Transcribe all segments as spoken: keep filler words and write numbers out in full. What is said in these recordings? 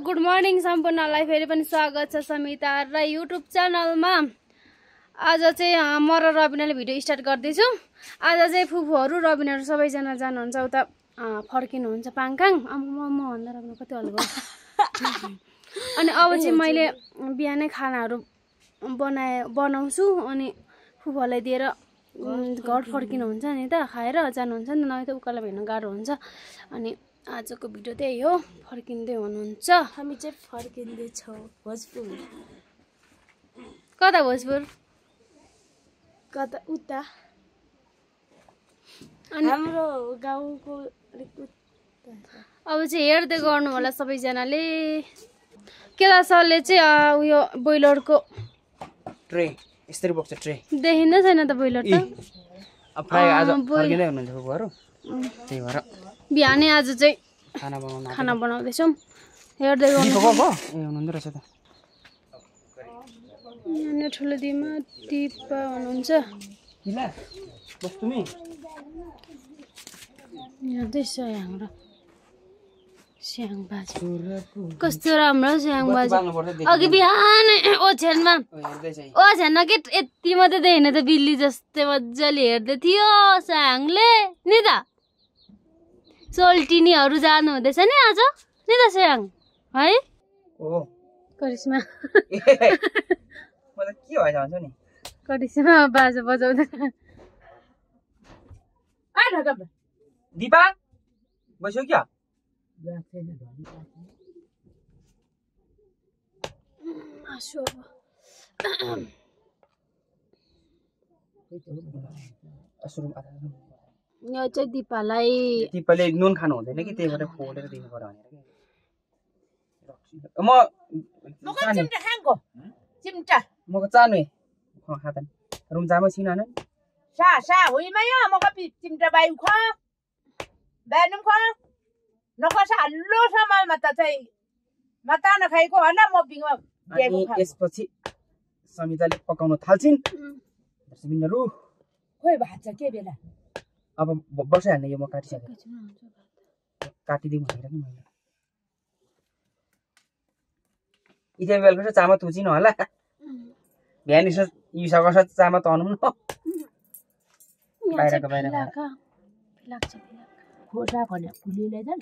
Good morning सम्पूर्णलाई फेरि पनि स्वागत छ समिता र युट्युब च्यानलमा। आज चाहिँ म र रबिनाले भिडियो स्टार्ट गर्दैछु। आज चाहिँ फुफूहरू रबिनाहरू सबैजना जानुहुन्छ उता फर्किनुहुन्छ पाङकाङ। अब म म भन्दा रबिना कति हल्लो भयो। अनि अब चाहिँ मैले बिहानै खानाहरू बनाए बनाउँछु अनि फुफूलाई दिएर घर फर्किनुहुन्छ नि त, खाएर जानुहुन्छ नि त, नभए त उकालो हेर्न गाह्रो हुन्छ। अनि आजको भिडियो त्यही हो, फर्किँदै हुनुहुन्छ। हामी चाहिँ फर्किँदैछौँ भोजपुर। कता भोजपुर? कता उता अनि हाम्रो गाउँको अब चाहिँ हेर्दै गर्नु होला सबैजनाले। केला सरले चाहिँ उयो बोइलरको ट्रे यसरी बोक्छ ट्रे देखिँदै छैन त बोइलर त। अब फ्राई आज फर्किँदै हुनुहुन्छ बुबुहरू, त्यही भएर बिहानै आज चाहिँ खाना बनाउन खाना बनाउँदैछौँ। हेर्दै गर्नु। ए हुनुहुँदो रहेछ त। यहाँ ठुलो दिमा दिपा हुनुहुन्छ। किला बस तुमी यहाँ चाहिँ स्याङ र स्याङ बाजे कस्तो राम्रो स्याङ बाजे। अघि बिहान ओछ्यानमा ओछ्यानमा के यति मात्रै देखेन त, बिल्ली जस्तै मजाले हेर्दै थियो स्याङले नि त। सोल्टिनीहरू जानु हुँदैछ नि आज नि त स्याङ है। ओ करिश्मा मलाई के भएछ भन्छ नि, करिश्मा बाजा बजाउँदै। दिपा बस्यो क्या? यो चाहिँ दिपालाई दिपाले नुन खानु हुँदैन कि, त्यही भएर पोलेर दिनु पर्यो भनेर के। म चिम्टा म चानु खाँदैन रुम जामै छिन न सा सा हुइमा यो म कपि चिम्टा बायु ख बेनुम ख नखसा हल्लो समाल मत चाहिँ मता नखाएको होला म बिङमा अनि यसपछि समिताले पकाउन थाल्छिन्। दर्शकबिन्दुहरू खोइ भात के बेला अब बसाइहाल्ने यो म काटिसकेँ, काटिदिउँ भनेर नि मैले। इथे बेलुका चाहिँ चामल तुचिनु होला, बिहान यसो युसकस चामल तर्नु न बाहिरको बाहिर खोसा भने फुलीले जान्छ।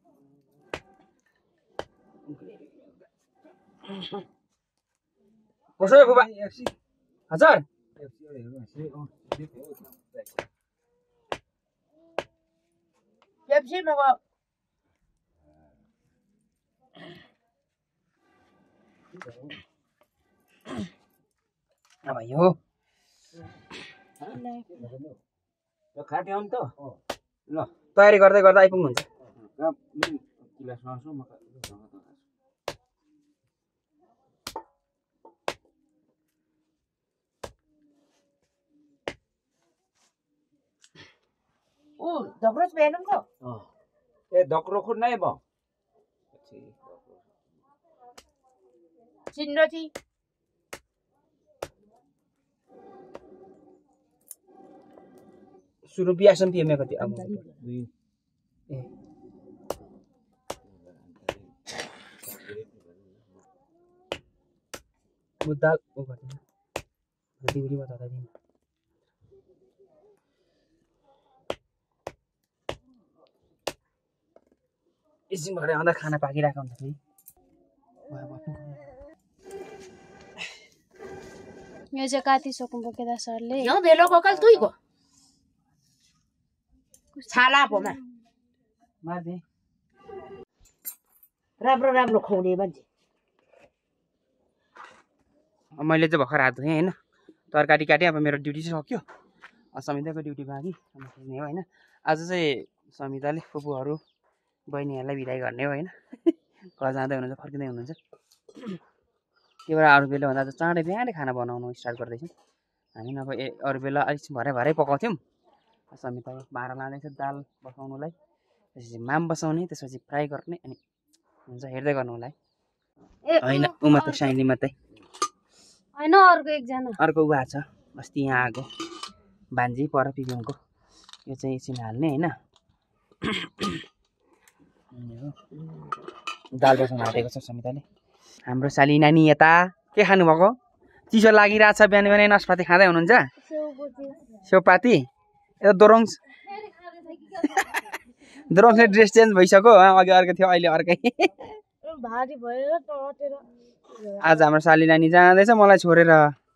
कसो बुबा हजुर पेप्सी मग अब यो खाटे हो नि त ल तयारी गर्दै गर्दा आइपुग्नुहुन्छ। ऊ धक्रोस बेनुम को ए धक्रो खुर नै ब चिन्नो थी सुरु बिहासम पिएमे कति अब ए बुदाल ओ गर्दिन दिउरी बता दिन। एकछिन भरे आउँदा खाना पाकिरहेको हुन्छ फेरि। यो चाहिँ काटिसक्नु केदा सरले। यो बेलो कोकल तुइको छाला पोमा मार्दे राम्रो राम्रो खुवाउने मान्छे। मैले चाहिँ भर्खर हात धोएँ होइन, तरकारी काटेँ। अब मेरो ड्युटी चाहिँ सक्यो, समिताको ड्युटी बाँकी हेर्ने हो होइन। आज चाहिँ समिताले फुपूहरू बहिनीहरूलाई बिदाई गर्ने हो होइन। घर जाँदै हुनुहुन्छ, फर्किँदै हुनुहुन्छ। त्यही भएर अरू बेला भन्दा चाहिँ चाँडै बिहानै खाना बनाउनु स्टार्ट गर्दैछौँ हामी। अब ए अरू बेला अलिक भरे भरे पकाउँथ्यौँ। समिता भाँडा लाँदैछ दाल बसाउनुलाई, त्यसपछि माम बसाउने, त्यसपछि फ्राई गर्ने। अनि हुन्छ हेर्दै गर्नु होला है। होइन ऊ मात्रै साइली मात्रै होइन, अर्को एकजना अर्को उहाँ छ अस्ति यहाँ आएको बान्जी पर पिबिङको। यो चाहिँ एकछिन हाल्ने होइन। दाल बसाउन आँटेको छ समिताले। हाम्रो साली नानी यता के खानुभएको? चिसो लागिरहेछ बिहान बिहानै नास्पाती खाँदै हुनुहुन्छ? सेउपाती यता दोरोङ्स दोरोङ्सले ड्रेस चेन्ज भइसक्यो। अघि अर्को थियो अहिले अर्कै। भारी भएर टटेर आज हाम्रो साली नानी जाँदैछ मलाई छोडेर।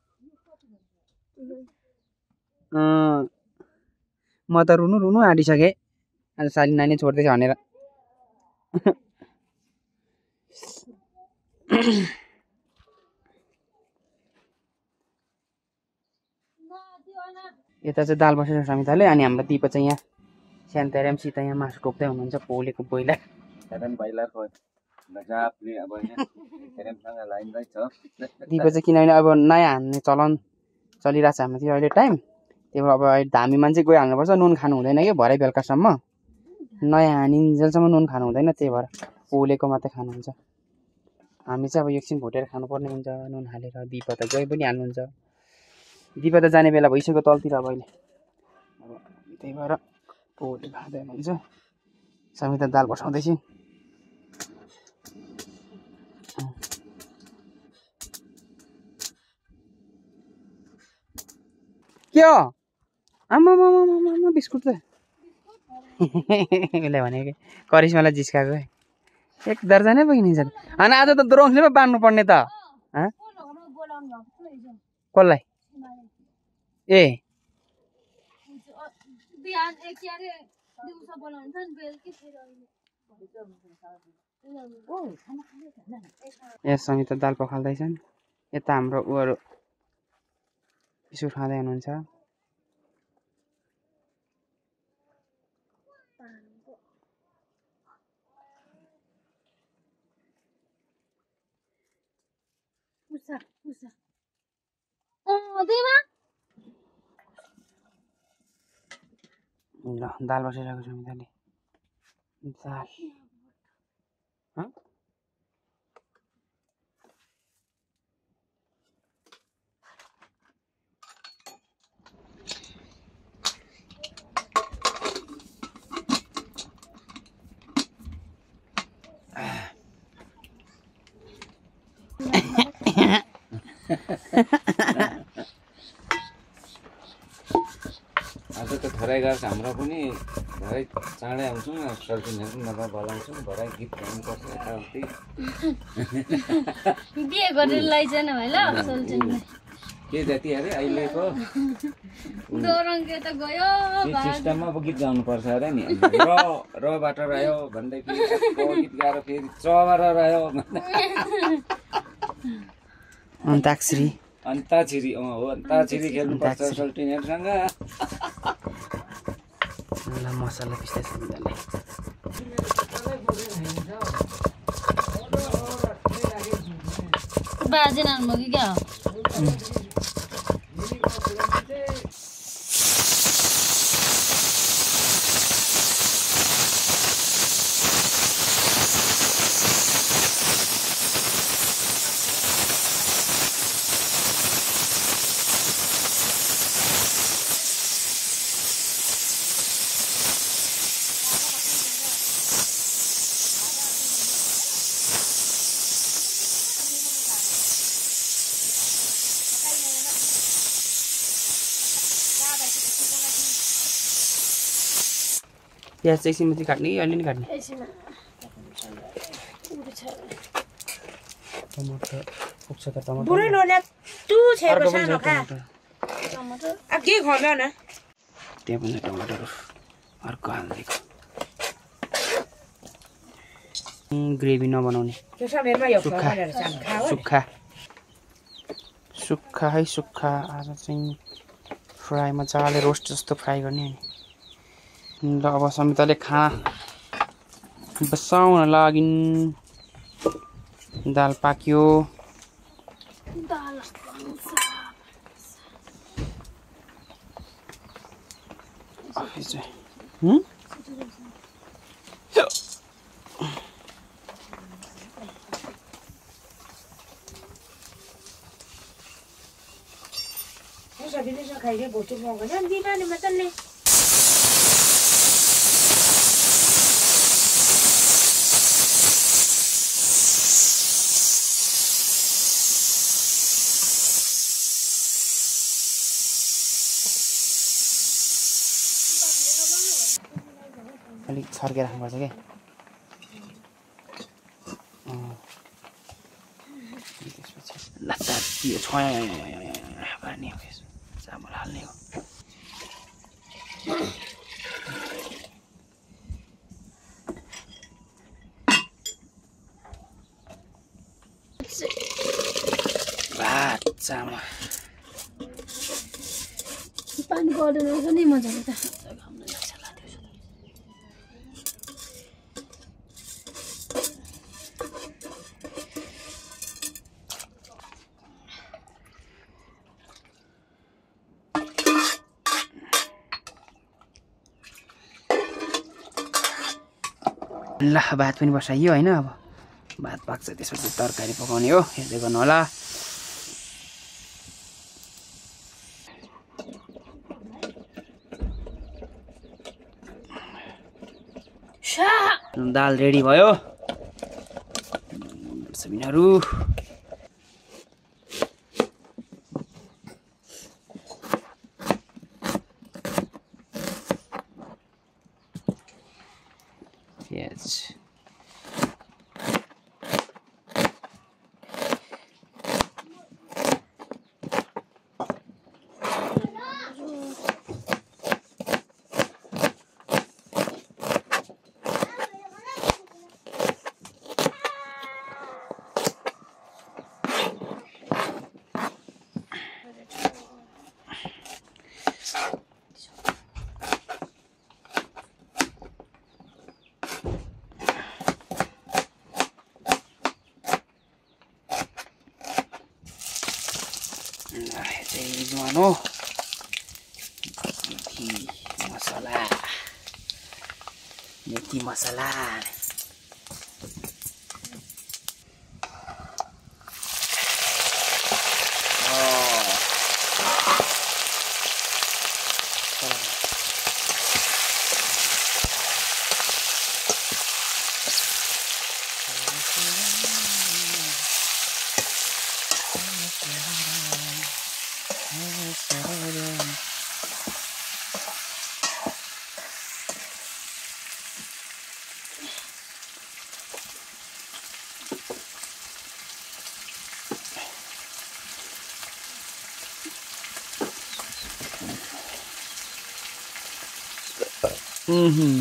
म त रुनु रुनु आँटिसकेँ आज साली नानी छोड्दैछ भनेर। यता चाहिँ दाल बसेको समिताले अनि हाम्रो दिपा चाहिँ यहाँ स्यान्तेर सीता यहाँ मासु टोक्दै हुनुहुन्छ पोलेको ब्रोइलर। दिपा चाहिँ किनभने अब नयाँ हान्ने चलन चलिरहेछ हाम्रोतिर अहिले टाइम, त्यही भएर अब अहिले धामी मान्छे गइ हाल्नुपर्छ। नुन खानु हुँदैन कि भरे बेलुकासम्म नयाँ हानिन्जेलसम्म नुन खानु हुँदैन, त्यही भएर पोलेको मात्रै खानुहुन्छ। हामी चाहिँ अब एकछिन भुटेर खानुपर्ने हुन्छ नुन हालेर। दिपा त गइ पनि हाल्नुहुन्छ। दिपा त जाने बेला भइसक्यो तलतिर अब अहिले, अब त्यही भएर पोले खाँदै हुनुहुन्छ। समिता दाल बसाउँदैछिन्। के हो आमा बिस्कुट त उसले भनेको करिश्मालाई जिस्काएको एक दर्जनै बगिन्छ। अनि आज त दोरोङ्सले पो बाँड्नु पर्ने त। कसलाई? ए यहाँ समिता दाल पखाल्दैछन्। यता हाम्रो उहरू बिस्कुट खाँदै हुनुहुन्छ। ल दाल बसिरहेको छ समिताले। दाल आज त थराइ गर्छ हाम्रो पनि भरे चाँडै आउँछौँ सल्टिनहरू नभए बोलाउँछौँ भरे गीत गाउनुपर्छ यताउति बिहे गरेर लैजान है ल सल्टिनलाई के जाति अरे अहिलेको दोरङ्गे त गयो सिस्टममा अब गीत गाउनुपर्छ अरे नि। र रबाट रह्यो भन्दै फेरि गीत गाएर फेरि चबाट रह्यो अन्ताक्षरी अन्ताक्षरी अँ हो अन्ताक्षरी खेल्नुपर्छ सल्टिनहरूसँग। ल मसला पिस्दै समिताले। बाजे नानु कि क्या हो? प्याज चाहिँ एकछिन मात्रै काट्ने कि अलि नै काट्ने? टमाटर पुग्छ त टमाटर बुढै लोला टु छेको सानो खा टमाटर अब के खम्यो न त्यहाँ पनि टमाटर अर्को हाल्दिएको। ग्रेभी नबनाउने सुक्खा सुक्खा सुक्खा है सुक्खा। आज चाहिँ फ्राई मजाले रोस्ट जस्तो फ्राई गर्ने। ल अब समिताले खाना बसाउन लागिन्। दाल पाक्यो। खाइदियो भोटो मगाउँछ दिनानी मजाले छर्के राख्नुपर्छ क्या त्यसपछि लत्ता त्यो छोया पार्ने हो चामल हाल्ने हो भात चामल पानी पर्दैन रहेछ नि मजाले त ल भात पनि बसाइयो होइन अब भात पाक्छ त्यसपछि तरकारी पकाउने हो हेर्दै गर्नु होला दाल रेडी भयो सबिनाहरु Yes. Juano methi masala methi masala Mm-hmm.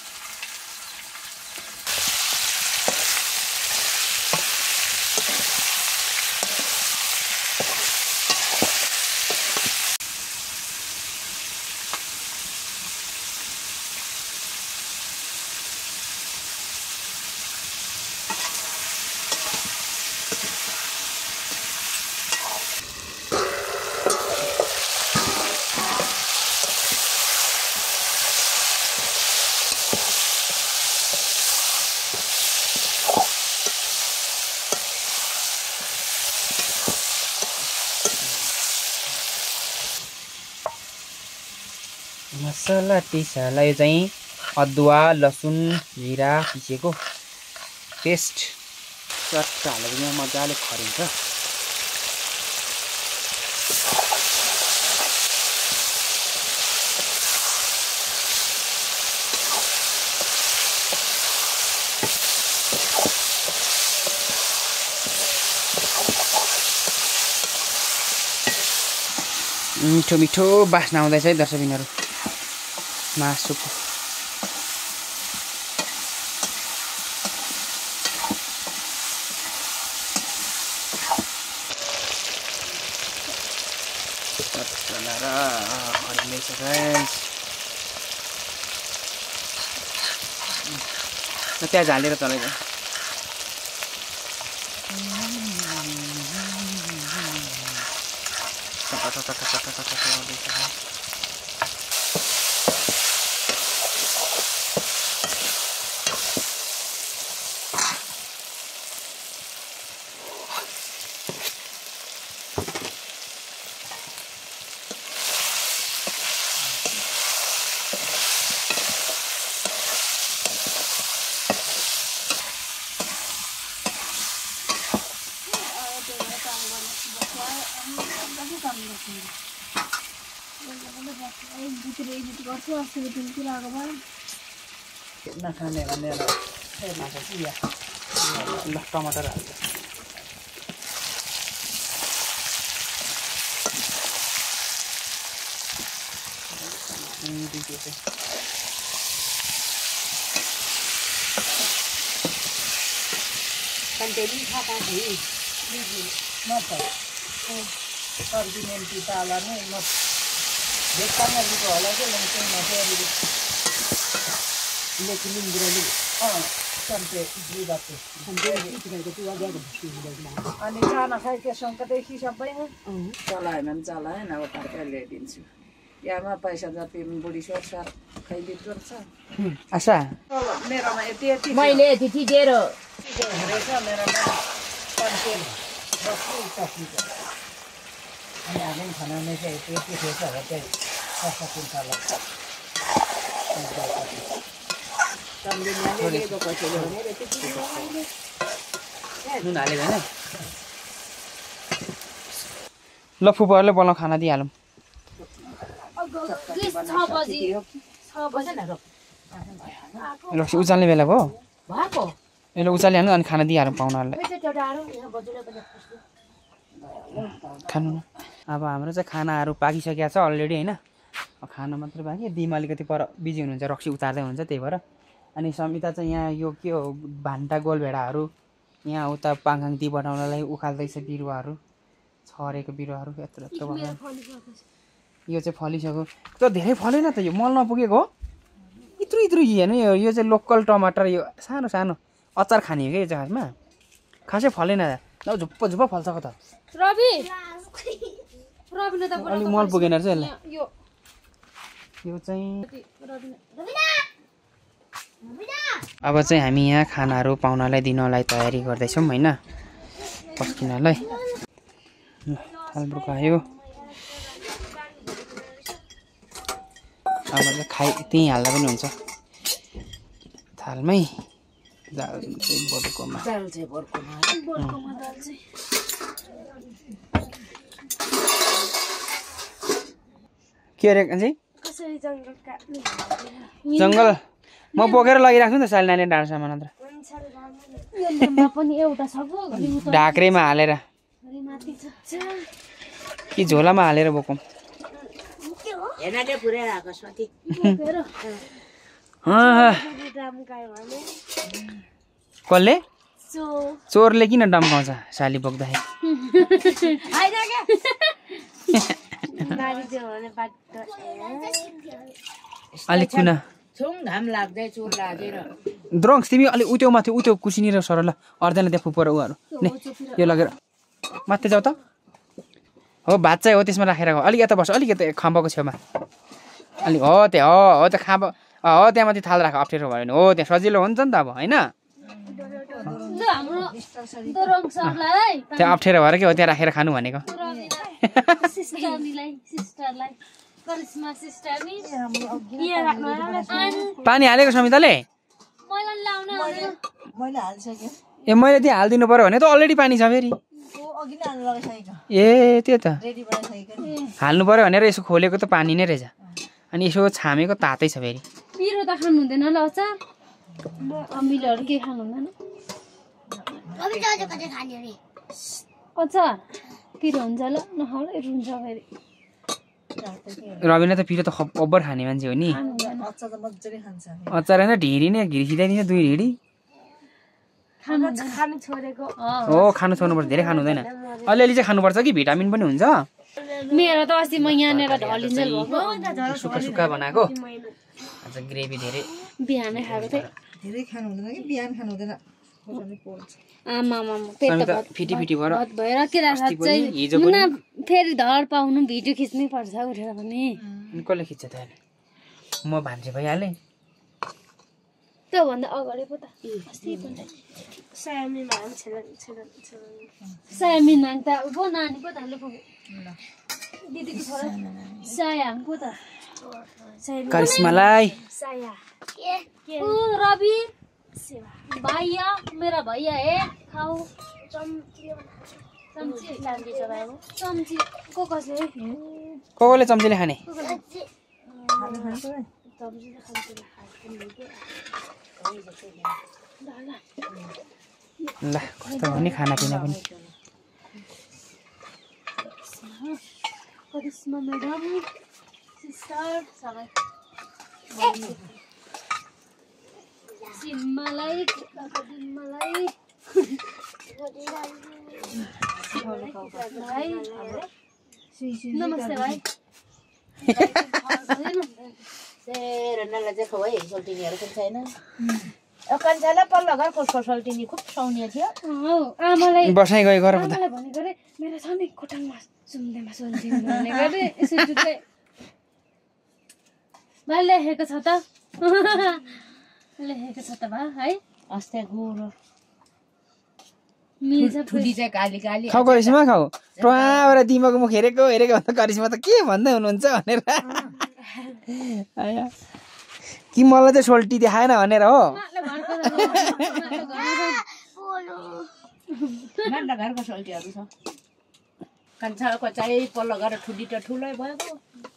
मसला टिसालाई चाहिँ अदुवा लसुन जिरा पिसेको पेस्ट चट्ट हालेर यहाँ मजाले खरिन्छ मिठो मिठो बास्ना आउँदैछ है दर्शकबिनहरु मासुको त्यहाँ झालेर चलाइज नखाने भनेर ल टमाटर हाल्छ सर्दिनेन्टी ताला नै म देखना लिएको होला के लङ्चन नफेरि लेकिन गुराले अ सन्ते जिबाते अनि खाना खाइके सङ्कटै सबै चलाएन भने चलाएन अब तर्काइ ल्याइदिन्छु यामा पैसा जति बुढी सोर्सार खैदित गर्छ आशा मेरोमा यति यति मैले यति दिएर रहेछ मेरोमा पन्चे बस्नु सकिन्छ अनि हामी पनि खानाउने चाहिँ यति यति थिएछ र चाहिँ सस्ता किन्छ होला नुन हालेको होइन ल फुपूहरूले बोलाउँ खाना दिइहालौँ रक्सी उचाल्ने बेला भयो यसले उचालिहाल्नु अनि खाना दिइहालौँ पाहुनाहरूलाई खानु न अब हाम्रो चाहिँ खानाहरू पाकिसकेको छ अलरेडी होइन खाना मात्रै बाँकी दिमा अलिकति पर बिजी हुनुहुन्छ रक्सी उतार्दै हुनुहुन्छ त्यही भएर अनि समिता चाहिँ यहाँ यो के हो भान्टा गोलभेडाहरू यहाँ उता पाङखाङ ती बनाउनलाई उखाल्दैछ बिरुवाहरू छरेको बिरुवाहरू यत्रो यत्रो भएर यो चाहिँ फलिसक्यो त धेरै फलेन त यो मल नपुगेको हो इत्रु इत्रु हेर्नु यो यो चाहिँ लोकल टमाटर यो सानो सानो अचार खाने हो क्या यो चाहिँ खासमा खासै फलेन न झुप्प झुप्प फल्छ त रवि रविले त अलिक मल पुगेन रहेछ यसलाई यो यो चाहिँ अब चाहिँ हामी यहाँ खानाहरू पाहुनालाई दिनलाई तयारी गर्दैछौँ होइन पस्किनलाई थालब्रुक आयो अब चाहिँ खाइ त्यहीँ हाल्दा पनि हुन्छ थालमै दाल चाहिँ बटुकोमा दाल चाहिँ बर्कोमा बर्कोमा दाल चाहिँ के अरे चाहिँ कसरी जङ्गल काट्नु जङ्गल म बोकेर लगिराख्छु नि त साल नानी डाँडा सामान अन्त यो लेम्बा पनि एउटा छ पो ढाक्रेमा हालेर घरि माथि छ कि झोलामा हालेर बोकौँ हेर्नाले पुरै आएको साथी बोकेर कसले सो चोरले किन डम्काउँछ साली बोक्दाखेरि अलिक कुना छुङ घाम लाग्दै चोर लागेर द्रङ्स तिमी अलिक उट्यो माथि उट्यो कुसिनेर सर ल अर्दैन त्यहाँ फुपर उहरू नि यो लगेर माथि जाऊ त हो भात चाहिँ हो त्यसमा राखेर अलिक यता बस्छ अलिक यता खाम्बाको छेउमा अलिक हो त्यहाँ हो हो त्यो खाम्बा हो त्यहाँ माथि थाल राख अप्ठ्यारो भयो भने हो त्यहाँ सजिलो हुन्छ नि त अब होइन त्यहाँ अप्ठ्यारो भएर के हो त्यहाँ राखेर खानु भनेको पानी हालेको समिताले मैले हालिसकेँ ए मैले त्यहाँ हालिदिनु पर्यो भने त अलरेडी पानी छ फेरि अघि नै हाल्नु लगाइसकेको ए त्यो त रेडी बनाइसकेको नि हाल्नु पर्यो भनेर यसो खोलेको त पानी नै रहेछ अनि यसो छामेको तातै छ फेरि पिरो त खानु हुँदैन ल अचार अमिलोहरू के खानु हुँदैन अचार पिरो हुन्छ ल नखाऊ रुन्छ फेरि रविना त पिरो त अब्बर खाने मान्छे हो नि अचार त मजाले खान्छ अचार होइन ढिँडी नै घिर्सिँदैन दुई ढिँडी खानु छोडेको हो खानु छोड्नुपर्छ धेरै खानु हुँदैन अलिअलि चाहिँ खानुपर्छ कि भिटामिन पनि हुन्छ मेरो त अस्ति म यहाँनिर ढलिन्जेल भएको सुक्खा सुक्खा बनाएको आज ग्रेभी धेरै बिहानै खाएको थिएँ धेरै खानु हुँदैन कि बिहान खानु हुँदैन आमा पेट त फिटी फिटी भएर भत भएर के राख्छ चाहिँ मुना फेरि धर पाउनु भिडियो खिच्नै पर्छ उठेर पनि कसले खिच्छ त म भान्से भइहालेँ त्योभन्दा अगाडि पो त सायामिन माग त ऊ पो नानी पो त हाल्नु पुग्यो दिदीको छोरा सायाङ पो त करिश्मालाई ऊ रवि भैया मेरा भैया है खाऊ चम्ची चम्ची को कसले को कोले चम्चीले खाने ल कस्तो हो नि खानापिना पनि करिश्मा म्याडम सिस्टर सबै सिम्मालाई दिम्मालाई नमस्ते भाइ रन्नालाई चाहिँ खुवाइ सोल्टिनीहरू पनि छैन कान्छालाई पल्लो घर कसको सोल्टिनी खुब सुहाउने थियो आमालाई बसाइ गयो गर आमालाई भनेको रे मेरो छ नि खोटाङमा सुन्देमा सोल्टिनी भनेको रे यसरी चाहिँ भाइ लेखेको छ त लेखेको छ त भा है अस्ति गोरो मिल्छ ठुली चाहिँ काली काली खाऊ करिश्मा खाऊ टुवाबाट दिमागको मुख हेरेको हेरेको भन्दा करिश्मा त के भन्दै हुनुहुन्छ भनेर कि मलाई चाहिँ सोल्टी देखाएन भनेर हो नान्दा घरको सोल्टीहरू छ कान्छाको चाहिँ पल्लो घर ठुली त ठुलै भएको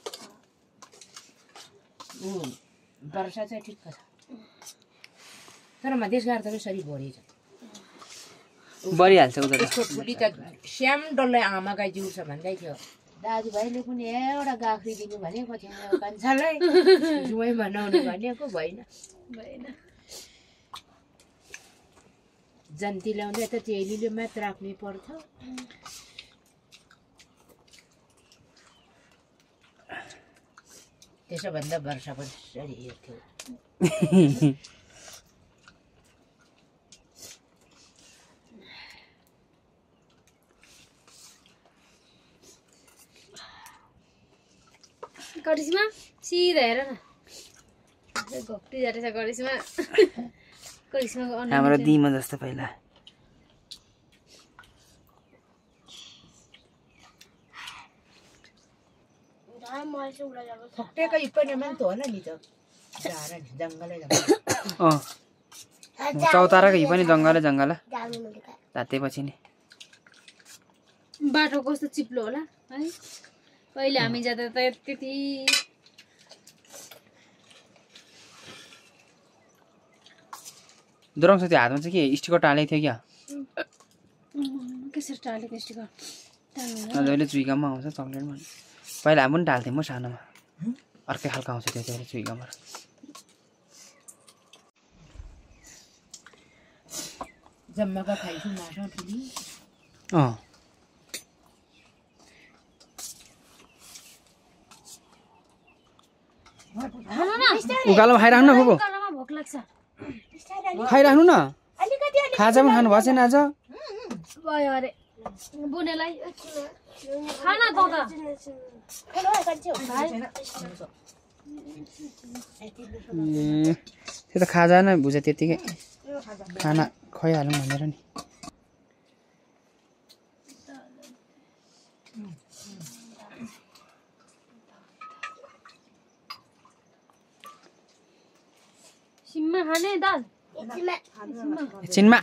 वर्षा चाहिँ ठिक्क छ तर मधेस गाह्रो त सरी भरि छ बढिहाल्छ उता त्यसको ठुली त श्याम डल्लै आमाकै जिउ छ भन्दै थियो दाजुभाइले पनि एउटा गाख्री दिनु भनेको थियो कान्छालाई जुवाई बनाउनु भनेको भएन भएन जन्ती ल्याउँदै त चेलीले मात्र राख्नै पर्थ्यो त्यसो भन्दा वर्षा पनि सरी हेर्थ्यो करिश्मा सिधा हेर न घोप्टी जाँदैछ करिश्मा करिश्माको हाम्रो दिमा जस्तो पहिला ठोक्टेको पनि मान्छे होला नि त जङ्गलै अँ चौताराको हि पनि जङ्गलै जङ्गल तातेपछि नि बाटो कस्तो चिप्लो होला है पहिले हामी जाँदा त त्यति दुरङ्स त्यो हातमा चाहिँ के स्टिकर टालेको थियो क्या कसरी टालेको स्टिकर जहिले चुइकामा आउँछ चक्लेटमा पहिला हामी पनि टाल्थ्यौँ म सानोमा अर्कै खालको आउँछ त्यो चाहिँ चुइकामा जम्माको खाइछु मासु ठुली अँ उकालोमा खाइराख्नु न फुपू भोक लाग्छ खाइराख्नु न खाजा पनि खानु भएको छैन आज भयो अरे बुनेलाई खाना त ए त्यो त खाजा नै भुजा त्यतिकै खाना खुवाइहालौँ भनेर नि सिम्मा खाने दाल एकछिनमा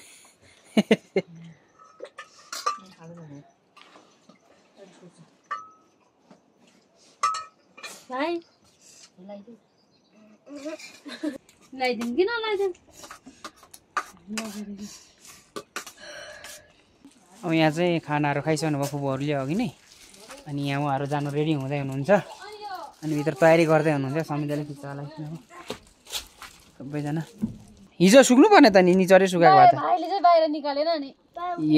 भाइ लगाइदिउँ कि नलाइदिउँ अब यहाँ चाहिँ खानाहरू खाइसक्नु भयो फुपूहरूले अघि नै अनि यहाँ उहाँहरू जानु रेडी हुँदै हुनुहुन्छ अनि भित्र तयारी गर्दै हुनुहुन्छ समितिले खिच्चालाई सबैजना हिजो सुक्नु पर्ने त नि निचरै सुकाएको भए त भाइले चाहिँ बाहिर निकालेन नि ए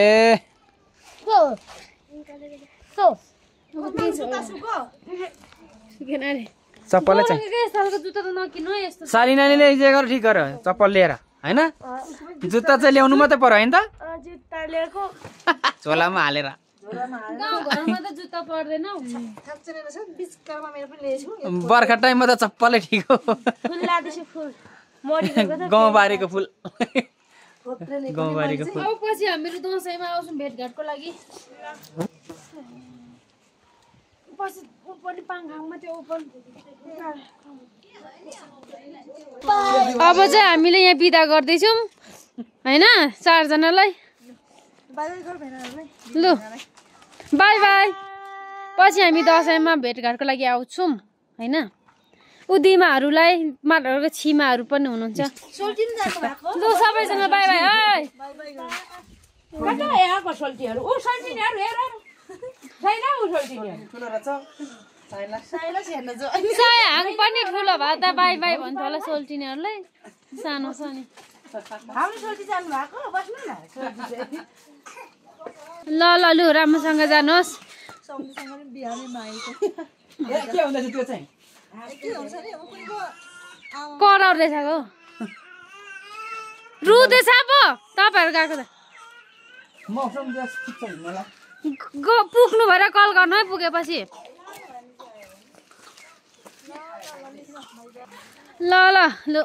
सुकेन अरे चप्पलै चाहिँ सालको जुत्ता त नकिन्नु है यस्तो साली नानीले जे गर ठिक गर चप्पल लिएर होइन जुत्ता चाहिँ ल्याउनु मात्रै पर्यो होइन त जुत्ता लिएको झोलामा हालेर गाउँघरमा त जुत्ता पर्दैन बर्खा टाइममा त चप्पलै ठिक हो गाउँबारीको फुल गाउँबारीको फुल अब पछि हामीहरू दसैँमा आउँछौँ भेटघाटको लागि पछि पनि पाङखाङमा त्यो ओपन अब चाहिँ हामीले यहाँ बिदा गर्दैछौँ होइन चारजनालाई लु बाई बाई पछि हामी दसैँमा भेटघाटको लागि आउँछौँ होइन उदिमाहरूलाई माटहरूको छिमाहरू पनि हुनुहुन्छ लु सबैजना बाई बाई है कता यहाँको सोल्टीहरू ऊ सोल्टिनीहरू हेर छैन ऊ सोल्टिनीहरू सायाङ पनि ठुलो भए त बाई बाई भन्छ होला सोल्टिनेहरूलाई सानो छ नि हाम्रो सोल्टी जानु भएको बस्नु न ल ल लु राम्रोसँग जानुहोस् के हुँदैछ त्यो चाहिँ कराउँदैछ गो रुँदैछ पो तपाईँहरू गएको त मौसम जस ठिक छ हिँड्नलाई गो पुग्नु भएर कल गर्नु है पुगेपछि ल ल लु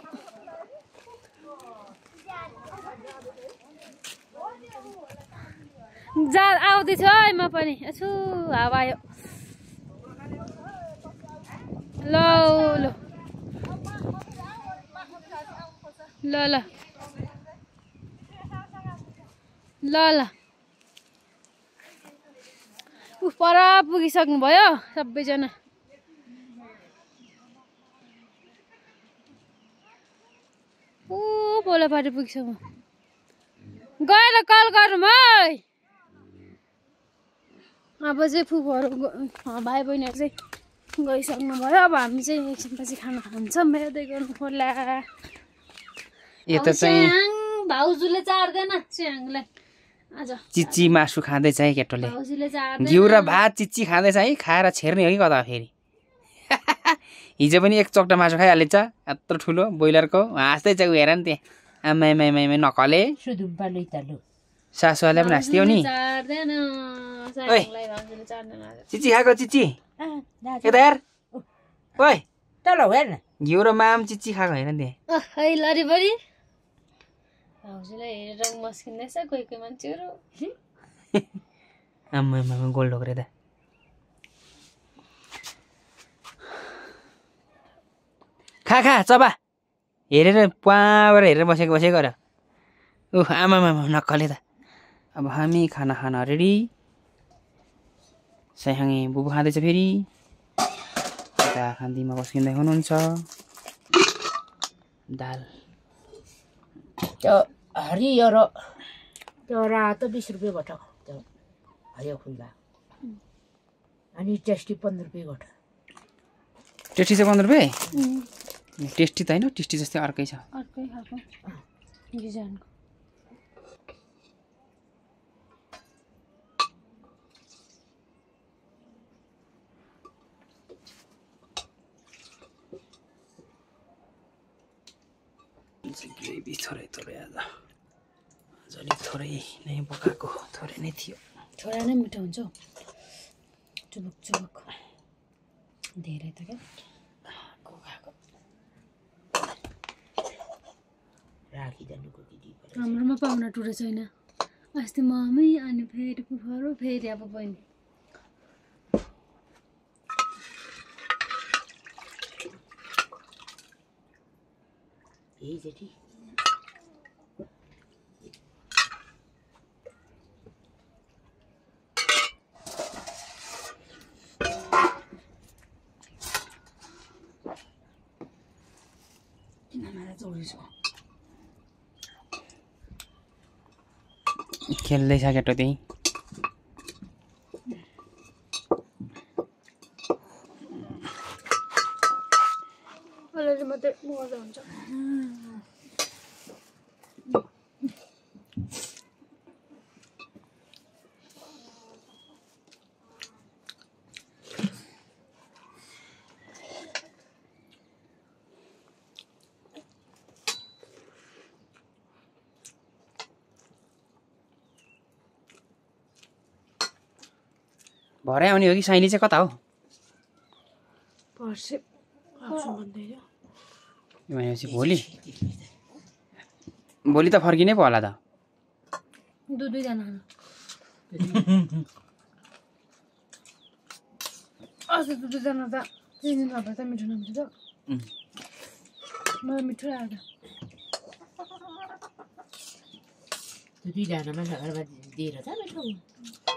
जा आउँदैछु है म पनि यसो हावा आयो ल ल ल ल ल ल उ पर पुगिसक्नु भयो सबैजना ऊ पोलापाटी पुगिसक्नु गएर कल गरौँ है अब चाहिँ फुपूहरू भाइ बहिनीहरू चाहिँ गइसक्नु भयो अब हामी चाहिँ एकछिनपछि खाना खान्छौँ हेर्दै गर्नु पर्ला यो त चाहिँ भाउजूले चार्दैन च्याङलाई आज चिच्ची मासु खाँदैछ है केटोले भाउजूले चार्दैन घिउ र भात चिच्ची खाँदैछ है खाएर छेर्ने हो कि कता फेरि हिजो पनि एक चक्टा मासु खाइहालेछ यत्रो ठुलो ब्रोइलरको हाँस्दै चाहिँ हेर नि त्यहाँ आमै आमै आमै नकले सुदुम्पा लैतालु सासूहरूले पनि हाँस्थ्यौ नि चार्दैन च्याङलाई भाउजूले चार्दैन आज चिच्ची खाएको चिच्ची यता हेर ओइ तल हेर न घिउ र माम चिच्ची खाएको हेर नि त्यहाँ है लरी बरी भाउजूलाई हेरेर मस्किँदैछ कोही कोही मान्छेहरू आम्मै आम्मै गोल ढोक्रे त खा खा चबा हेरेर पुवाबाट हेरेर बसेको बसेको र ऊ आमा आमा नक्कले त अब हामी खाना खाना रेडी साइहाङे बुबु खाँदैछ फेरि यता खान्तीमा बस्किँदै हुनुहुन्छ दाल त्यो हरियो र त्यो रातो बिस रुपियाँ गोटा त्यो हरियो खुल्ला अनि टेस्टी पन्ध्र रुपियाँ गोटा टेस्टी चाहिँ पन्ध्र रुपियाँ टेस्टी त होइन टेस्टी जस्तै अर्कै छ अर्कै खालको डिजाइनको ग्रेभी थोरै थोरै आज आज अलिक थोरै नै पकाएको थोरै नै थियो छोरा नै मिठो हुन्छ हौ चुबुक चुबुक धेरै त क्या राखिदिनुको दिदी हाम्रोमा पाहुना टुरे छैन अस्ति मम्मी अनि फेरि फुफाहरू फेरि अब बहिनी यही जेठी खेल्दैछ केटो त्यही अलरेडी मात्रै मजा हुन्छ भरे आउने हो कि साइली चाहिँ कता हो पर्सि आउँछु भन्दैछ भनेपछि भोलि भोलि त फर्किनै पो होला त दुई दुईजना अस्ति दुई दुईजना त तिन दिन भए त मिठो नमिठो त मलाई मिठो लाग्यो त्यो दुईजनामा घरमा दिएर त मिठो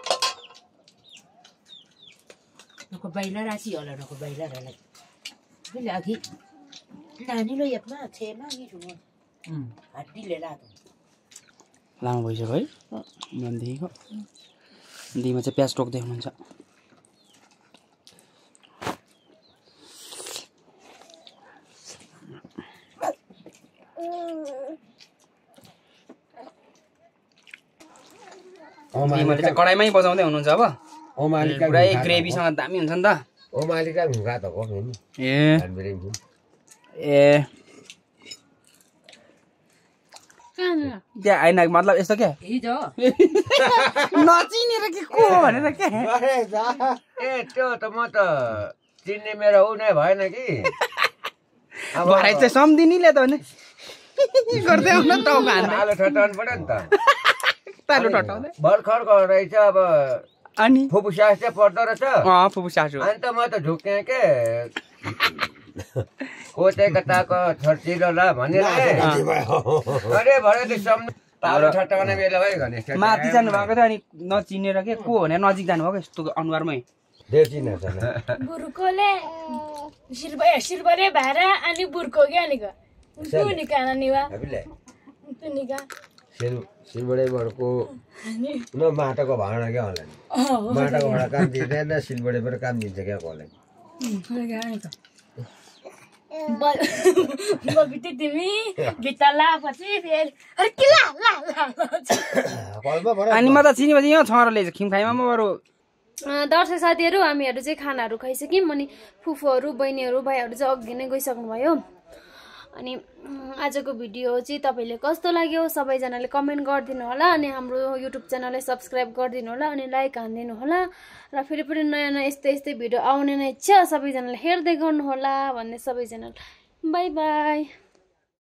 नको बाइला राखी होला नको बाइला राखी Bây giờ thì là như lo dập mà chém mà như chúng à đi lấy ra लामो भइसक्यो है बिहानदेखिको दिमा चाहिँ प्याज टोक्दै हुनुहुन्छ दिमाले चाहिँ कडाइमै बजाउँदै हुनुहुन्छ अब पुरै ग्रेभीसँग दामी हुन्छ नि त ओमालिका भुगा त हो नि ए हामी ए त्यहाँ आइन मतलब यस्तो क्या हिजो नचिनेर के को भनेर के ए त्यो त म त चिन्ने मेरो उ नै भएन कि भराइ चाहिँ सम्धिनीले त भने गर्दै आउन टाउको हान्दै आलु ठटाउनु पर्यो नि त तालु ठटाउँदै भर्खरको रहेछ अब अनि फुपू सास चाहिँ पर्दो रहेछ अँ फुपू सासु अनि त म त झुक्केँ के कोचेको ताको छर्चिलो ल भनेर अरे भरे त सम तालु ठटाउने बेला भयो भने माथि जानु भएको थियो अनि नचिनेर के को भनेर नजिक जानुभएको यस्तो अनुहारमै देखिन त बुर्कोले सिरबरे सिरबरे भारा अनि बुर्को के अनिको तुनिका नानीवा हामीले तुनिका सिल सिलबडे बडको न माटोको भाँडा क्या होला नि माटोको भाँडा काम दिँदैन सिलबडे पर काम दिन्छ क्या कसलाई बबिते तिमी भित्ता लापछि फेरि अरे के ला ला ला अनि म त चिनेपछि यहाँ छरले खिमखाइमा म बरु दर्शक साथीहरू हामीहरू चाहिँ खानाहरू खाइसक्यौँ अनि फुफूहरू बहिनीहरू भाइहरू चाहिँ अघि नै गइसक्नुभयो अनि आजको भिडियो चाहिँ तपाईँले कस्तो लाग्यो सबैजनाले कमेन्ट गरिदिनु होला अनि हाम्रो युट्युब च्यानललाई सब्सक्राइब गरिदिनु होला अनि लाइक हानिदिनु होला र फेरि पनि नयाँ नयाँ यस्तै यस्तै भिडियो आउने नै छ सबैजनाले हेर्दै गर्नु होला भन्ने सबैजनालाई बाई बाई